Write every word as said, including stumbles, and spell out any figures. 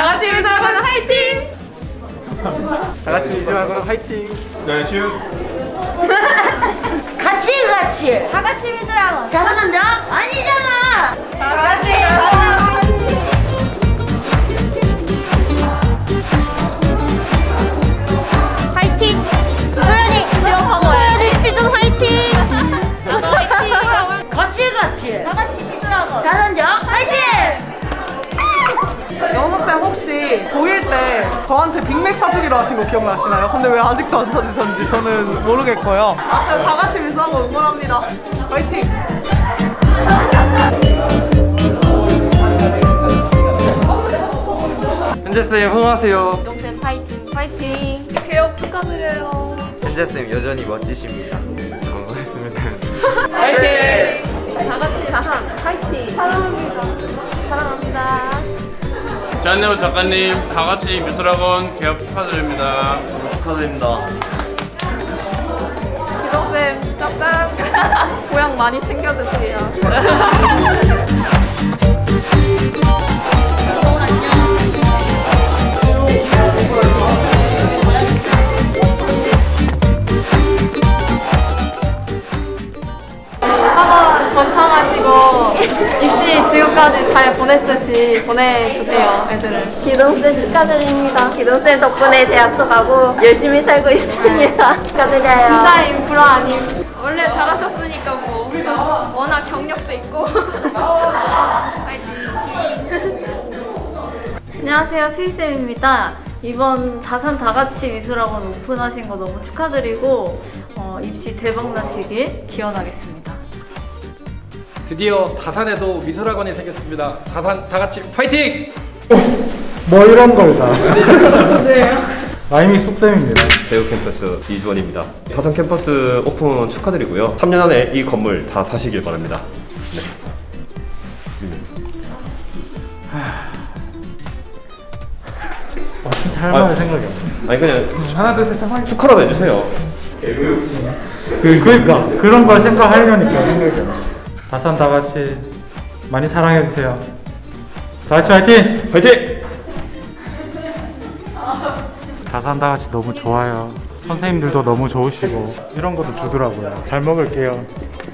같이 미술학원 화이팅! 다 같이 미술학원 화이팅! 네, 시우. 같이 같이 다 같이 미술학원 다섯 남자 아니잖아. 다 같이 화이팅. 소연이 지원하고 소연이 치중 화이팅. 화이팅. 같이 같이 다 같이 미술학원 다섯 남자 화이팅. 연호쌤 혹시 고일 때 저한테 빅맥 사주기로 하신 거 기억나시나요? 근데 왜 아직도 안 사주셨는지 저는 모르겠고요. 다 같이 미술학원 응원합니다. 화이팅! 현재쌤 흥하세요. 동생 파이팅 파이팅. 개업 축하드려요. 현재쌤 여전히 멋지십니다. 건강했습니다. 파이팅. 다 같이 자산 파이팅. 사랑합니다. 사랑합니다. 잔네오 작가님 다 같이 미술학원 개업 축하드립니다. 축하드립니다. 기동쌤 짭짭. 고향 많이 챙겨 드세요. 학원 번창하시고 입시 지금까지 잘 보냈듯이 보내주세요, 애들을. 기동쌤 축하드립니다. 기동쌤 덕분에 대학도 가고 열심히 살고 있습니다. 축하드려요. 진짜 인프라 아님. 원래 잘하셨으니까 뭐 워낙 경력도 있고. 안녕하세요, 스위쌤입니다. 이번 다산 다같이 미술학원 오픈하신 거 너무 축하드리고 어, 입시 대박 나시길 기원하겠습니다. 드디어 다산에도 미술학원이 생겼습니다. 다산 다같이 파이팅! 뭐 이런 걸 다. 아이미 쑥쌤입니다. 대우 캠퍼스 이주원입니다. 다산 캠퍼스 오픈 축하드리고요. 삼 년 안에 이 건물 다 사시길 바랍니다. 네. 와, 진짜 할 말할 생각이 없네. 아니 그냥 하나 둘 셋 하나 축하라도 해주세요. 그, 그러니까 그런 걸 생각하려니까 생각이 안 나. 다산 다 같이 많이 사랑해주세요. 다 같이 화이팅! 화이팅! 다산 다 같이 너무 좋아요. 선생님들도 너무 좋으시고 이런 것도 주더라고요. 잘 먹을게요.